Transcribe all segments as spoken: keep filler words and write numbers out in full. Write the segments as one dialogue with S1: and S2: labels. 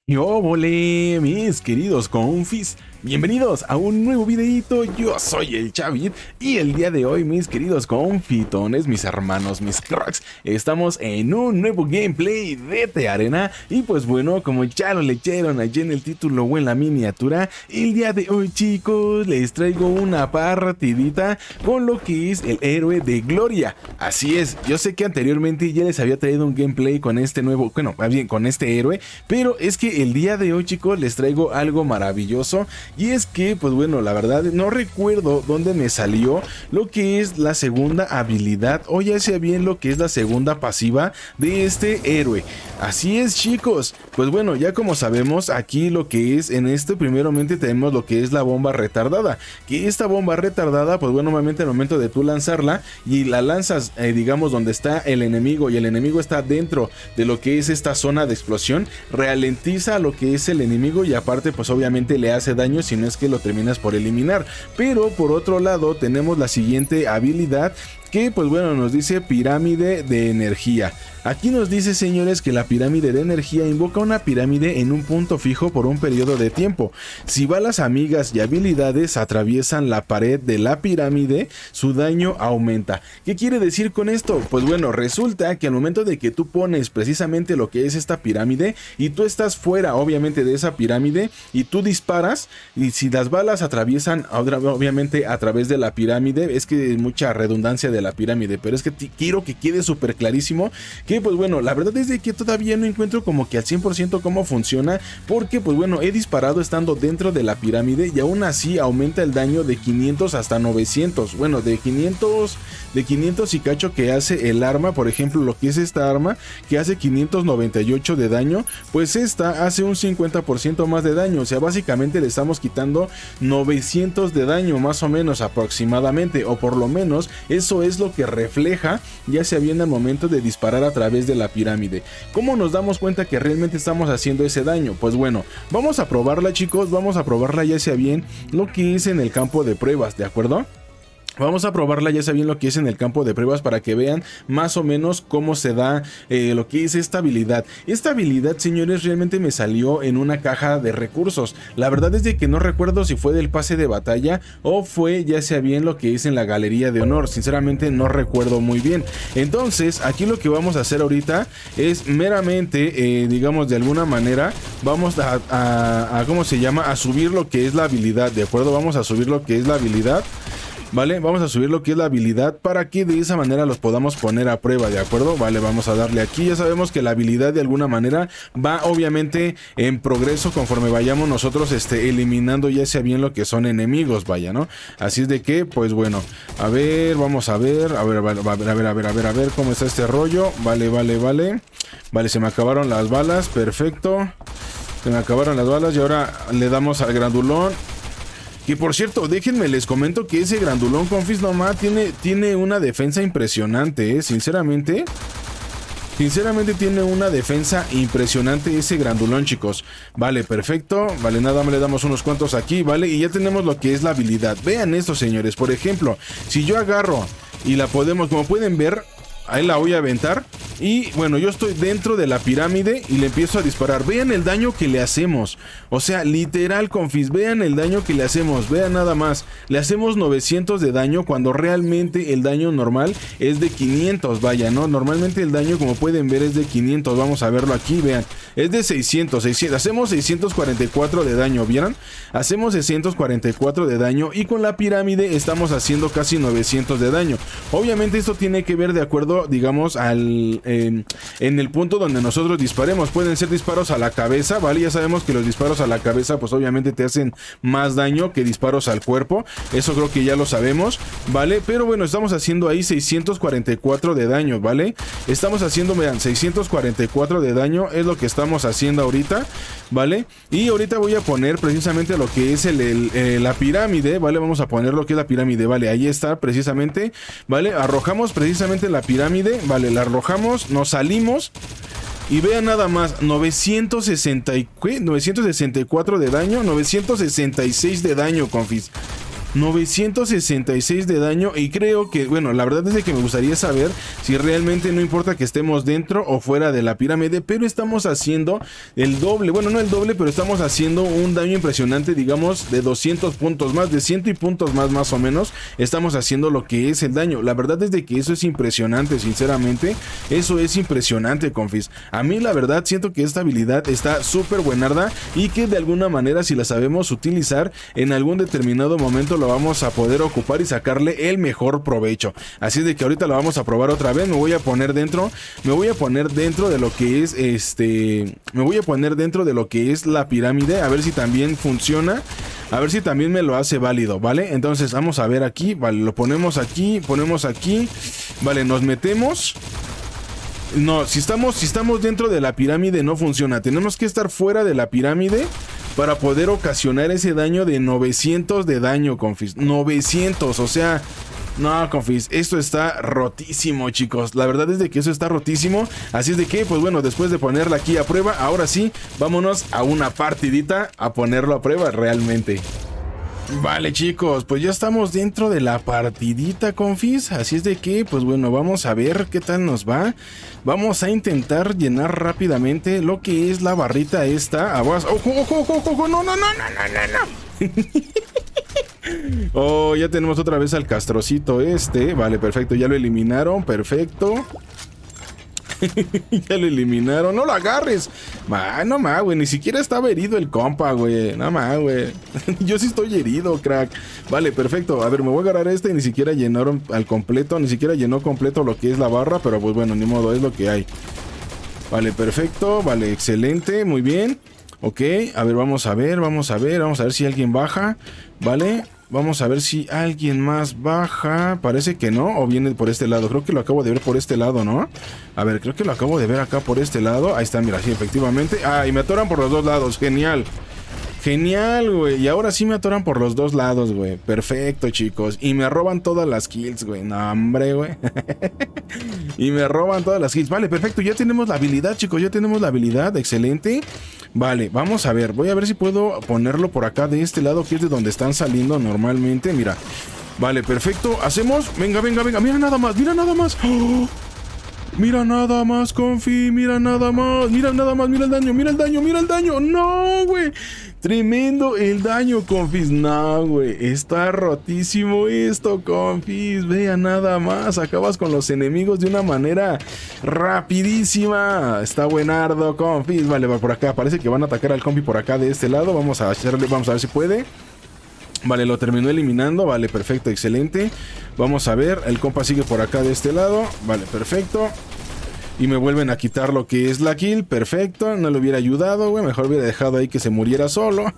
S1: Yo volé, mis queridos confis, bienvenidos a un nuevo videito. Yo soy el Chavit y el día de hoy, mis queridos confitones, mis hermanos, mis cracks, estamos en un nuevo gameplay de T Arena. Y pues bueno, como ya lo leyeron allí en el título o en la miniatura, el día de hoy, chicos, les traigo una partidita con lo que es el héroe de Gloria. Así es, yo sé que anteriormente ya les había traído un gameplay con este nuevo, bueno, más bien con este héroe, pero es que el día de hoy, chicos, les traigo algo maravilloso. Y es que, pues bueno, la verdad no recuerdo dónde me salió lo que es la segunda habilidad, o ya sea bien lo que es la segunda pasiva de este héroe. Así es, chicos, pues bueno, ya como sabemos, aquí lo que es en este primeramente tenemos lo que es la bomba retardada, que esta bomba retardada, pues bueno, normalmente al momento de tú lanzarla y la lanzas, eh, digamos, donde está el enemigo y el enemigo está dentro de lo que es esta zona de explosión, ralentiza a lo que es el enemigo y aparte pues obviamente le hace daño si no es que lo terminas por eliminar. Pero por otro lado tenemos la siguiente habilidad, que pues bueno nos dice pirámide de energía. Aquí nos dice, señores, que la pirámide de energía invoca una pirámide en un punto fijo por un periodo de tiempo. Si balas amigas y habilidades atraviesan la pared de la pirámide, su daño aumenta. ¿Qué quiere decir con esto? Pues bueno, resulta que al momento de que tú pones precisamente lo que es esta pirámide y tú estás fuera obviamente de esa pirámide y tú disparas, y si las balas atraviesan obviamente a través de la pirámide, es que es mucha redundancia de la pirámide, pero es que quiero que quede súper clarísimo que pues bueno, la verdad es de que todavía no encuentro como que al cien por ciento cómo funciona, porque pues bueno, he disparado estando dentro de la pirámide y aún así aumenta el daño de quinientos hasta novecientos, bueno, de quinientos de quinientos y cacho que hace el arma. Por ejemplo, lo que es esta arma que hace quinientos noventa y ocho de daño, pues esta hace un cincuenta por ciento más de daño, o sea, básicamente le estamos quitando novecientos de daño más o menos aproximadamente, o por lo menos eso es lo que refleja ya sea bien al momento de disparar a través de la pirámide. ¿Cómo nos damos cuenta que realmente estamos haciendo ese daño? Pues bueno, vamos a probarla, chicos, vamos a probarla ya sea bien lo que es en el campo de pruebas, ¿de acuerdo? Vamos a probarla ya sea bien lo que es en el campo de pruebas para que vean más o menos cómo se da eh, lo que es esta habilidad. Esta habilidad, señores, realmente me salió en una caja de recursos. La verdad es de que no recuerdo si fue del pase de batalla o fue ya sea bien lo que es en la galería de honor. Sinceramente no recuerdo muy bien. Entonces aquí lo que vamos a hacer ahorita es meramente, eh, digamos de alguna manera, vamos a, a, a, ¿cómo se llama? A subir lo que es la habilidad, ¿de acuerdo? Vamos a subir lo que es la habilidad. Vale, vamos a subir lo que es la habilidad para que de esa manera los podamos poner a prueba, ¿de acuerdo? Vale, vamos a darle aquí. Ya sabemos que la habilidad de alguna manera va obviamente en progreso conforme vayamos nosotros este, eliminando ya sea bien lo que son enemigos, vaya, ¿no? Así es de que, pues bueno, a ver, vamos a ver, a ver, a ver, a ver, a ver, a ver, a ver, a ver cómo está este rollo. Vale, vale, vale. Vale, se me acabaron las balas, perfecto. Se me acabaron las balas y ahora le damos al grandulón. Que por cierto, déjenme les comento que ese grandulón, confis, nomás tiene, tiene una defensa impresionante, ¿eh? Sinceramente, sinceramente tiene una defensa impresionante ese grandulón, chicos. Vale, perfecto. Vale, nada más le damos unos cuantos aquí, ¿vale? Y ya tenemos lo que es la habilidad. Vean esto, señores. Por ejemplo, si yo agarro y la podemos, como pueden ver, ahí la voy a aventar. Y bueno, yo estoy dentro de la pirámide y le empiezo a disparar. Vean el daño que le hacemos. O sea, literal, confis, vean el daño que le hacemos. Vean nada más. Le hacemos novecientos de daño cuando realmente el daño normal es de quinientos. Vaya, ¿no? Normalmente el daño, como pueden ver, es de quinientos. Vamos a verlo aquí, vean. Es de seiscientos, seiscientos. Hacemos seiscientos cuarenta y cuatro de daño, ¿vieron? Hacemos seiscientos cuarenta y cuatro de daño y con la pirámide estamos haciendo casi novecientos de daño. Obviamente esto tiene que ver de acuerdo, digamos, al... En, en el punto donde nosotros disparemos. Pueden ser disparos a la cabeza, ¿vale? Ya sabemos que los disparos a la cabeza pues obviamente te hacen más daño que disparos al cuerpo. Eso creo que ya lo sabemos, ¿vale? Pero bueno, estamos haciendo ahí seiscientos cuarenta y cuatro de daño, ¿vale? Estamos haciendo, vean, seiscientos cuarenta y cuatro de daño es lo que estamos haciendo ahorita, ¿vale? Y ahorita voy a poner precisamente lo que es el, el, eh, la pirámide, ¿vale? Vamos a poner lo que es la pirámide, ¿vale? Ahí está precisamente, ¿vale? Arrojamos precisamente la pirámide, ¿vale? La arrojamos, nos salimos y vean nada más, novecientos sesenta y cuatro de daño, novecientos sesenta y seis de daño, confis. novecientos sesenta y seis de daño. Y creo que, bueno, la verdad es de que me gustaría saber si realmente no importa que estemos dentro o fuera de la pirámide, pero estamos haciendo el doble, bueno, no el doble, pero estamos haciendo un daño impresionante, digamos, de doscientos puntos más, de cien y puntos más, más o menos, estamos haciendo lo que es el daño. La verdad es de que eso es impresionante, sinceramente, eso es impresionante, confis. A mí, la verdad, siento que esta habilidad está súper buenarda y que de alguna manera, si la sabemos utilizar, en algún determinado momento lo vamos a poder ocupar y sacarle el mejor provecho. Así es de que ahorita lo vamos a probar otra vez. Me voy a poner dentro, me voy a poner dentro de lo que es este, me voy a poner dentro de lo que es la pirámide, a ver si también funciona, a ver si también me lo hace válido, ¿vale? Entonces vamos a ver aquí, vale, lo ponemos aquí, ponemos aquí, vale, nos metemos. No, si estamos, si estamos dentro de la pirámide no funciona, tenemos que estar fuera de la pirámide para poder ocasionar ese daño de novecientos de daño, confis, novecientos, o sea... No, confis, esto está rotísimo, chicos. La verdad es de que eso está rotísimo. Así es de que, pues bueno, después de ponerla aquí a prueba, ahora sí, vámonos a una partidita a ponerlo a prueba realmente. Vale, chicos, pues ya estamos dentro de la partidita, confis. Así es de que, pues bueno, vamos a ver qué tal nos va. Vamos a intentar llenar rápidamente lo que es la barrita esta. ¡Ojo, ojo, ojo, ojo! ¡No, no, no, no, no, no! Oh, ya tenemos otra vez al castrocito este. Vale, perfecto, ya lo eliminaron, perfecto. Ya lo eliminaron, no lo agarres. Ma, no más, güey, ni siquiera estaba herido el compa, güey. No más, güey. Yo sí estoy herido, crack. Vale, perfecto, a ver, me voy a agarrar este. Ni siquiera llenaron al completo, ni siquiera llenó completo lo que es la barra. Pero pues bueno, ni modo, es lo que hay. Vale, perfecto, vale, excelente, muy bien. Ok, a ver, vamos a ver, vamos a ver, vamos a ver si alguien baja. Vale, vamos a ver si alguien más baja. Parece que no, o viene por este lado. Creo que lo acabo de ver por este lado, ¿no? A ver, creo que lo acabo de ver acá por este lado. Ahí está, mira, sí, efectivamente. Ah, y me atoran por los dos lados, genial. Genial, güey, y ahora sí me atoran por los dos lados, güey. Perfecto, chicos, y me roban todas las kills, güey. No, hombre, güey. Y me roban todas las kills. Vale, perfecto, ya tenemos la habilidad, chicos. Ya tenemos la habilidad, excelente. Vale, vamos a ver, voy a ver si puedo ponerlo por acá de este lado, que es de donde están saliendo normalmente, mira. Vale, perfecto, hacemos, venga, venga, venga, mira nada más, mira nada más. ¡Oh! Mira nada más, confi, mira nada más, mira nada más, mira el daño, mira el daño, mira el daño. No, güey, tremendo el daño, confis. No, güey, está rotísimo esto, confis. Vea nada más, acabas con los enemigos de una manera rapidísima. Está buenardo, confis. Vale, va por acá, parece que van a atacar al compi por acá de este lado. Vamos a hacerle, vamos a ver si puede. Vale, lo terminó eliminando. Vale, perfecto, excelente. Vamos a ver, el compa sigue por acá de este lado. Vale, perfecto. Y me vuelven a quitar lo que es la kill. Perfecto, no le hubiera ayudado, güey. Mejor hubiera dejado ahí que se muriera solo.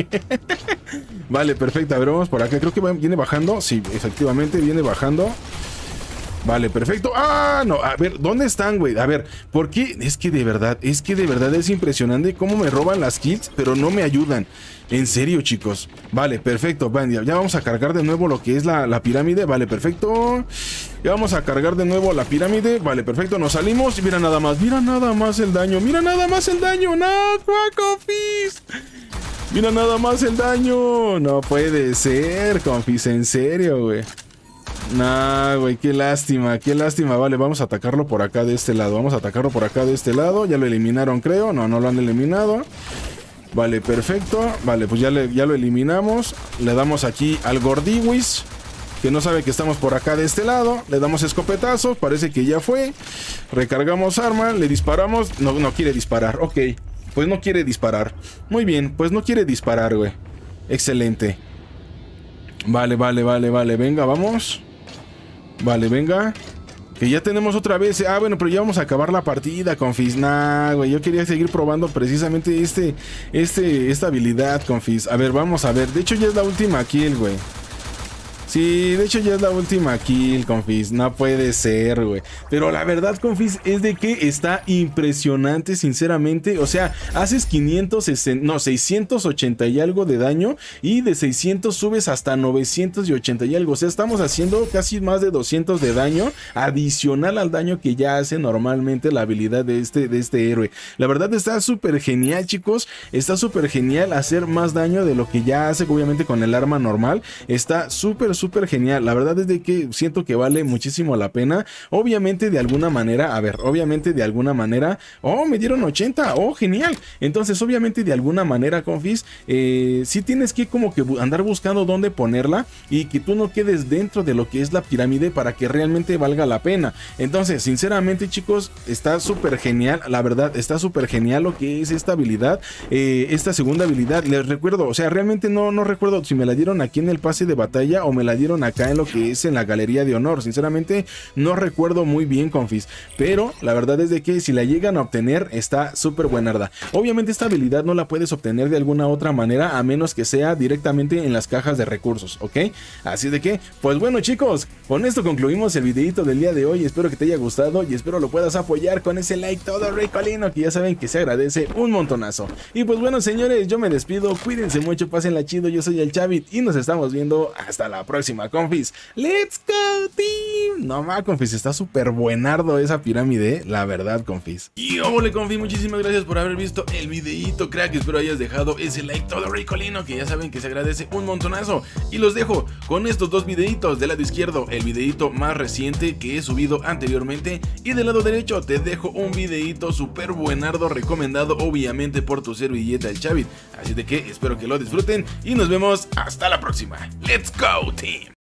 S1: Vale, perfecto, a ver, vamos por acá. Creo que viene bajando. Sí, efectivamente, viene bajando. Vale, perfecto. ¡Ah! No, a ver, ¿dónde están, güey? A ver, ¿por qué? Es que de verdad, es que de verdad es impresionante cómo me roban las kills, pero no me ayudan. En serio, chicos. Vale, perfecto. Ya vamos a cargar de nuevo lo que es la, la pirámide. Vale, perfecto. Ya vamos a cargar de nuevo la pirámide. Vale, perfecto. Nos salimos. Y mira nada más. Mira nada más el daño. Mira nada más el daño. No, confis. Mira nada más el daño. No puede ser, confis. En serio, güey. Nah, güey, qué lástima, qué lástima. Vale, vamos a atacarlo por acá de este lado. Vamos a atacarlo por acá de este lado. Ya lo eliminaron, creo. No, no lo han eliminado. Vale, perfecto. Vale, pues ya, le, ya lo eliminamos. Le damos aquí al Gordiwis, que no sabe que estamos por acá de este lado. Le damos escopetazos, parece que ya fue. Recargamos arma, le disparamos. No, no quiere disparar, ok. Pues no quiere disparar. Muy bien, pues no quiere disparar, güey. Excelente. Vale, vale, vale, vale. Venga, vamos. Vale, venga. Que ya tenemos otra vez. Ah, bueno, pero ya vamos a acabar la partida, confis. Nah, güey, yo quería seguir probando precisamente este, este, esta habilidad, confis. A ver, vamos a ver. De hecho, ya es la última kill, güey. Sí, de hecho ya es la última kill, confis. No puede ser, güey. Pero la verdad, confis, es de que está impresionante, sinceramente. O sea, haces quinientos sesenta, no, seiscientos ochenta y algo de daño. Y de seiscientos subes hasta novecientos ochenta y algo. O sea, estamos haciendo casi más de doscientos de daño. Adicional al daño que ya hace normalmente la habilidad de este, de este héroe. La verdad está súper genial, chicos. Está súper genial hacer más daño de lo que ya hace, obviamente, con el arma normal. Está súper súper genial, la verdad es de que siento que vale muchísimo la pena. Obviamente de alguna manera, a ver, obviamente de alguna manera, oh, me dieron ochenta, oh, genial. Entonces obviamente de alguna manera, confis, eh, sí tienes que como que andar buscando dónde ponerla y que tú no quedes dentro de lo que es la pirámide para que realmente valga la pena. Entonces sinceramente, chicos, está súper genial, la verdad, está súper genial lo que es esta habilidad, eh, esta segunda habilidad. Les recuerdo, o sea, realmente no, no recuerdo si me la dieron aquí en el pase de batalla o me la dieron acá en lo que es en la galería de honor. Sinceramente no recuerdo muy bien, confis, pero la verdad es de que si la llegan a obtener está súper buenarda. Obviamente esta habilidad no la puedes obtener de alguna otra manera a menos que sea directamente en las cajas de recursos, ¿ok? Así de que, pues bueno, chicos, con esto concluimos el videito del día de hoy. Espero que te haya gustado y espero lo puedas apoyar con ese like todo ricolino que ya saben que se agradece un montonazo. Y pues bueno, señores, yo me despido, cuídense mucho, pásenla chido, yo soy el Chavit y nos estamos viendo hasta la próxima, confis. ¡Let's go, team! No más, confis, está súper buenardo esa pirámide, la verdad, confis. Y ole, confis, muchísimas gracias por haber visto el videíto, crack. Espero hayas dejado ese like todo ricolino, que ya saben que se agradece un montonazo. Y los dejo con estos dos videitos. Del lado izquierdo, el videíto más reciente que he subido anteriormente. Y del lado derecho, te dejo un videíto súper buenardo, recomendado obviamente por tu servilleta, el Chavit. Así de que espero que lo disfruten y nos vemos hasta la próxima. ¡Let's go, team!